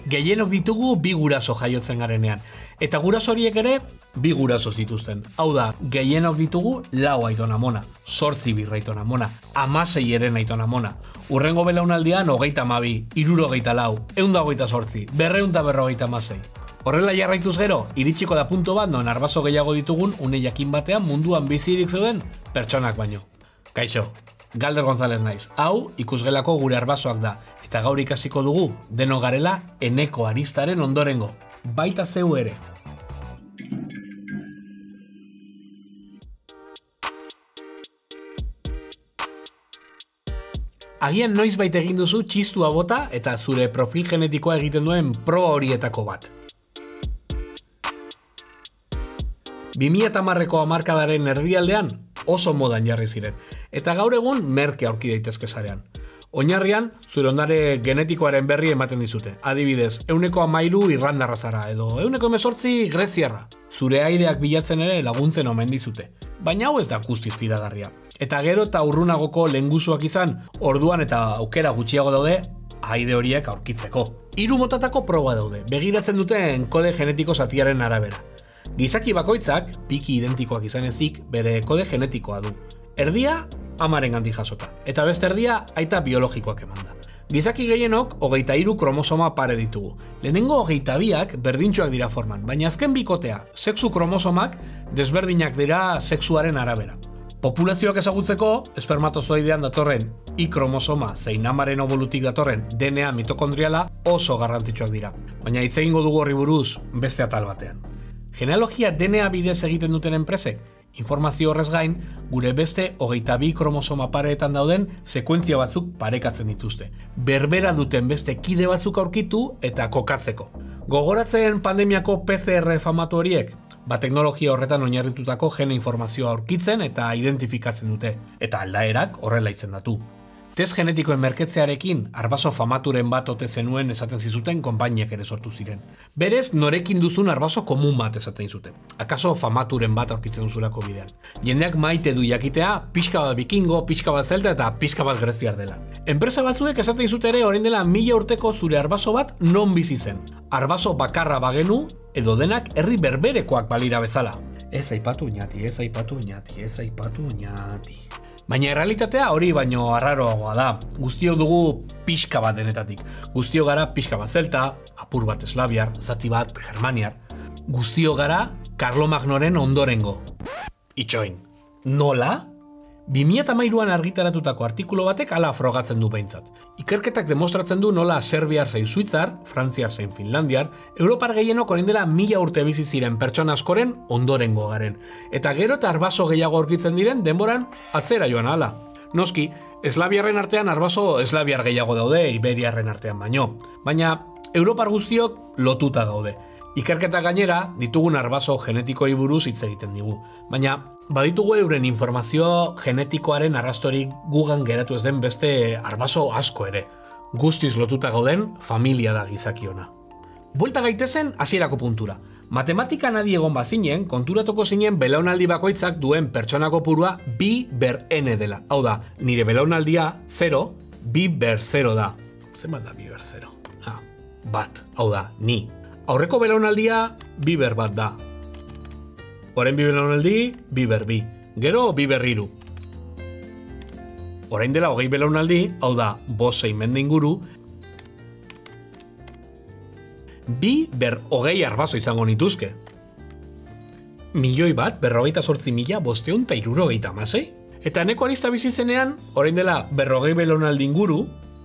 Gehienok ditugu bi guraso jaiotzen garenean. Eta guraso horiek ere bi guraso zituzten. Hau da, gehienok ditugu 4 aitona amona, 8 birraitona amona, 16 eren aitona amona. Urrengo belaunaldian 32, 64, 128, 256. Horrela jarraituz gero, iritsiko da punto bat non arbaso gehiago ditugun une jakin batean munduan bizirik zeuden pertsonak baino. Kaixo, Galder González naiz. Hau ikusgelako gure arbasoak da. Eta gaur ikasiko dugu, deno garela Eneko Aristaren ondorengo. Baita zeu ere. Agian noizbait egin duzu txistua bota eta zure profil genetikoa egiten duen proba horietako bat. 2010ko hamarkadaren erdialdean oso modan jarri ziren, eta gaur egun merke aurki daitezke sarean. Oinarrian, zure ondare genetikoaren berri ematen dizute. Adibidez, 13 irlandarra zara, edo 18 greziarra. Zure aideak bilatzen ere laguntzen omen dizute. Baina hau ez da guztiz fidagarria. Eta gero eta urrunagoko lehengusuak izan, orduan eta aukera gutxiago daude, aide horiek aurkitzeko. 3 motatako proba daude, begiratzen duten kode genetiko zatiaren arabera. Gizaki bakoitzak, piki identikoak izan ezik, bere kode genetikoa du. Erdia, amaren gandik jasota, eta beste erdia aita biologikoak emanda. Gizaki gehienok 23 kromosoma pare ditugu. Lehenengo 22ak berdintxoak dira forman, baina azken bikotea, sexu kromosomak desberdinak dira sexuaren arabera. Populazioak ezagutzeko, espermatozoidean datorren Y kromosoma zein amaren obolutik datorren DNA mitokondriala oso garrantzitsuak dira. Baina hitz egingo dugu horri buruz beste atal batean. Genealogia DNA bidez egiten duten enpresek, informazio horrez gain, gure beste 22 kromosoma pareetan dauden sekuentzia batzuk parekatzen dituzte. Berbera duten beste kide batzuk aurkitu eta kokatzeko. Gogoratzen pandemiako PCR famatu horiek? Teknologia horretan oinarritutako gene informazioa aurkitzen eta identifikatzen dute. Eta aldaerak horrela izendatu. Test genetikoen merketzearekin, arbaso famaturen bat ote zenuen esaten zizuten konpainiak ere sortu ziren. Berez, norekin duzun arbaso komun bat esaten zuten. Akaso famaturen bat aurkitzen duzulako bidean. Jendeak maite du jakitea, pixka bat bikingo, pixka bat zelta eta pixka bat greziar dela. Enpresa batzuek esaten zute ere orain dela 1000 urteko zure arbaso bat non bizi zen. Arbaso bakarra bagenu, edo denak herri berberekoak balira bezala. Ez aipatu oinati, ez aipatu oinati, ez aipatu oinati. Baina errealitatea hori baino arraroagoa da. Guztio dugu pixka bat denetatik. Guztio gara pixka bat zelta, apur bat eslaviar, zati bat germaniar. Guztio gara Karlomagnoren ondorengo. Itxoin. Nola? 2013an argitaratutako artikulu batek hala frogatzen du behintzat. Ikerketak demostratzen du nola serbiar zein suitzar, frantziar zein finlandiar, Europar gehienok orain dela 1000 urte bizi ziren pertsona askoren ondorengo garen. Eta gero eta arbaso gehiago aurkitzen diren denboran atzera joan ahala. Noski, eslaviarren artean arbaso eslaviar gehiago daude iberiarren artean baino. Baina Europar guztiok lotuta gaude. Ikerketa gainera ditugun arbaso genetikoei buruz hitz egiten digu. Baina baditugu euren informazio genetikoaren arrastorik gugan geratu ez den beste arbaso asko ere. Guztiz lotuta gauden familia da gizakiona. Buelta gaitezen hasierako puntura. Matematikan adi egon bazinen, konturatuko zinen belaunaldi bakoitzak duen pertsona kopurua bi ber n dela. Hau da, nire belaunaldia 0, bi ber 0 da. Zenbat da bi ber 0? Bat, hau da, ni. Aurreko belaunaldia bi ber bat da. Orain bi belaunaldi, bi ber bi. Gero bi ber 3. Orain dela 20 belaunaldi, hau da, 5 mende inguru, bi ber 20 arbaso izango nituzke. 1.148.576? Eta Eneko Arista bizi zenean, orain dela 40 belaunaldi inguru,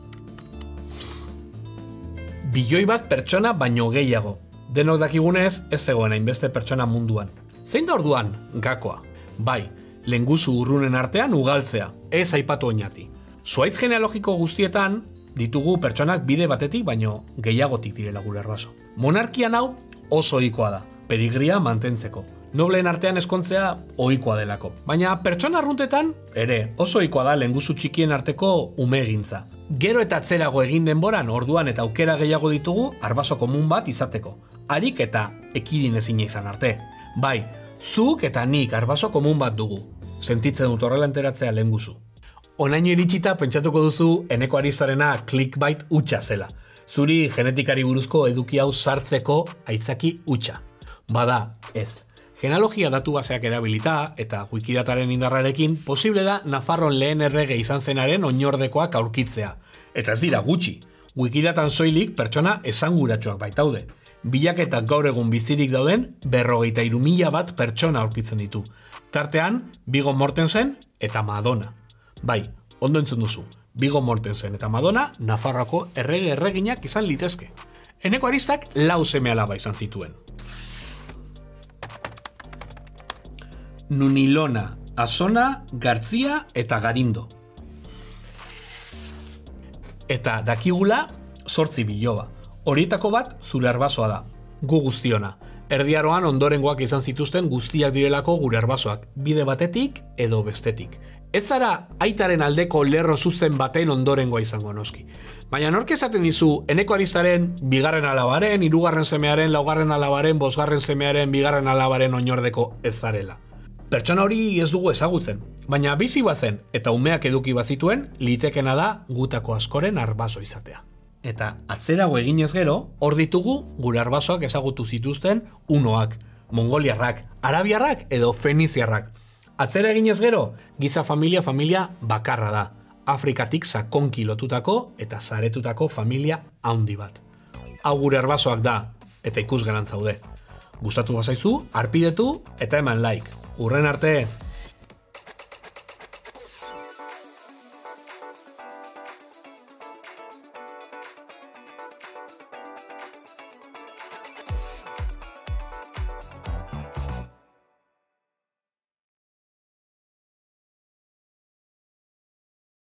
1.000.000 bat pertsona baino gehiago. Denok dakigunez, ez zegoen hainbeste pertsona munduan. Zein da orduan? Gakoa. Bai, lehengusu urrunen artean ugaltzea, ez aipatu oinati. Zuhaitz genealogiko guztietan, ditugu pertsonak bide batetik baino gehiagotik direla gure arbaso. Monarkian hau oso ohikoa da, pedigria mantentzeko. Nobleen artean ezkontzea ohikoa delako. Baina pertsona arruntetan, ere, oso ohikoa da lehengusu txikien arteko umegintza. Gero eta atzerago egin denboran orduan eta aukera gehiago ditugu arbaso komun bat izateko. Harik eta ekidin ezina izan arte. Bai, zuk eta nik arbaso komun bat dugu. Sentitzen dut horrela enteratzea lehengusu. Onaino iritsita pentsatuko duzu Eneko Aristarena clickbait hutsa zela. Zuri genetikari buruzko eduki hau sartzeko aitzaki hutsa. Bada, ez. Genealogia datu baseak erabilita eta Wikidataren indarrarekin posible da Nafarroan lehen errege izan zenaren oinordekoak aurkitzea. Eta ez dira gutxi. Wikidatan soilik pertsona esanguratsuak baitaude. Bilaketak gaur egun bizirik dauden 53.000 bat pertsona aurkitzen ditu. Tartean, Viggo Mortensen eta Madonna. Bai, ondo entzun duzu. Viggo Mortensen eta Madonna Nafarroako erreginak izan litezke. Eneko Aristak 4 seme-alaba izan zituen. Nunilona, Asona, Gartzia eta Garindo. Eta dakigula 8 biloba. Horietako bat zure arbasoa da. Gu guztiona. Erdiaroan ondorengoak izan zituzten guztiak direlako gure arbasoak. Bide batetik edo bestetik. Ez zara aitaren aldeko lerro zuzen baten ondorengoa izango noski. Baina nork esaten dizu Eneko Aristaren 2. alabaren, 3. semearen, 4. alabaren, 5. semearen, 2. alabaren oinordeko ez zarela. Pertsona hori ez dugu ezagutzen, baina bizi bazen eta umeak eduki bazituen, litekena da gutako askoren arbaso izatea. Eta atzerago eginez gero, hor ditugu gure arbasoak ezagutu zituzten unoak, mongoliarrak, arabiarrak edo feniziarrak. Atzera eginez gero, giza familia bakarra da, Afrikatik sakonki lotutako eta saretutako familia handi bat. Hau gure arbasoak da, eta ikusgelan zaude. Gustatu bazaizu, arpidetu eta eman like. Urren arte!